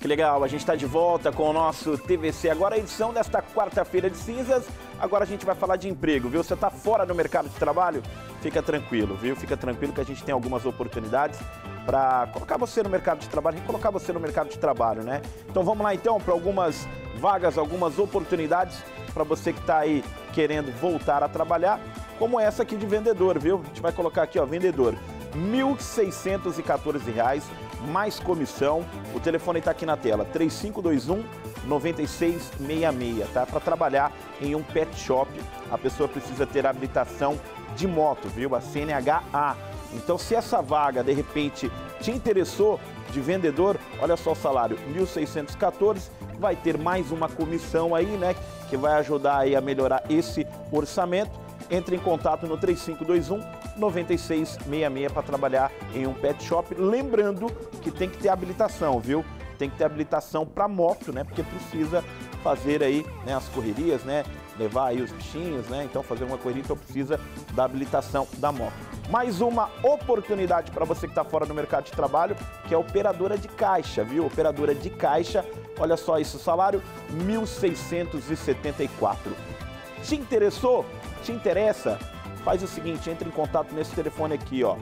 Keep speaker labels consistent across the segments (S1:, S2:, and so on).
S1: Que legal, a gente está de volta com o nosso TVC. Agora a edição desta quarta-feira de cinzas. Agora a gente vai falar de emprego, viu? Você está fora do mercado de trabalho? Fica tranquilo, viu? Fica tranquilo que a gente tem algumas oportunidades para colocar você no mercado de trabalho, recolocar você no mercado de trabalho, né? Então vamos lá então para algumas vagas, algumas oportunidades para você que está aí querendo voltar a trabalhar, como essa aqui de vendedor, viu? A gente vai colocar aqui, ó, vendedor. R$ 1.614, mais comissão. O telefone está aqui na tela, 3521-9666, tá? Para trabalhar em um pet shop, a pessoa precisa ter habilitação de moto, viu? A CNH-A. Então, se essa vaga, de repente, te interessou de vendedor, olha só o salário, R$ 1.614, vai ter mais uma comissão aí, né? Que vai ajudar aí a melhorar esse orçamento. Entre em contato no 3521-9666 para trabalhar em um pet shop. Lembrando que tem que ter habilitação, viu? Tem que ter habilitação para moto, né? Porque precisa fazer aí, né, as correrias, né? Levar aí os bichinhos, né? Então fazer uma corrida, então precisa da habilitação da moto. Mais uma oportunidade para você que está fora do mercado de trabalho, que é operadora de caixa, viu? Operadora de caixa, olha só esse salário, R$ 1.674. Te interessou? Te interessa? Faz o seguinte, entre em contato nesse telefone aqui, ó,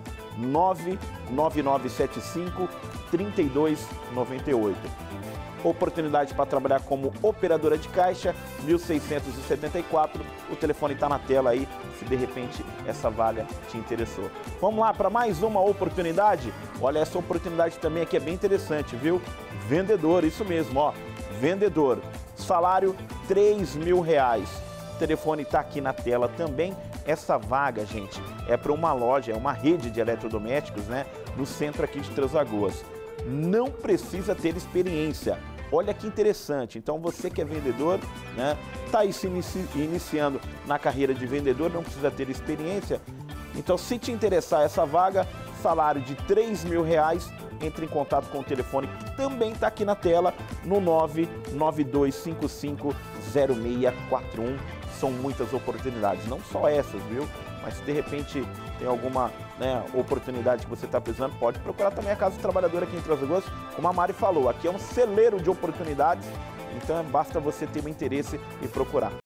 S1: 99975-3298. Oportunidade para trabalhar como operadora de caixa, 1.674. O telefone está na tela aí, se de repente essa vaga te interessou. Vamos lá para mais uma oportunidade? Olha, essa oportunidade também aqui é bem interessante, viu? Vendedor, isso mesmo, ó, vendedor. Salário R$ 3.000. O telefone está aqui na tela também. Essa vaga, gente, é para uma loja, é uma rede de eletrodomésticos, né? No centro aqui de Três Lagoas. Não precisa ter experiência. Olha que interessante. Então, você que é vendedor, né? Está aí se iniciando na carreira de vendedor, não precisa ter experiência. Então, se te interessar essa vaga, salário de R$ 3.000, entre em contato com o telefone que também está aqui na tela, no 992550641. São muitas oportunidades, não só essas, viu? Mas se de repente tem alguma, né, oportunidade que você está precisando, pode procurar também a Casa do Trabalhador aqui em Três Lagoas. Como a Mari falou, aqui é um celeiro de oportunidades, então basta você ter um interesse e procurar.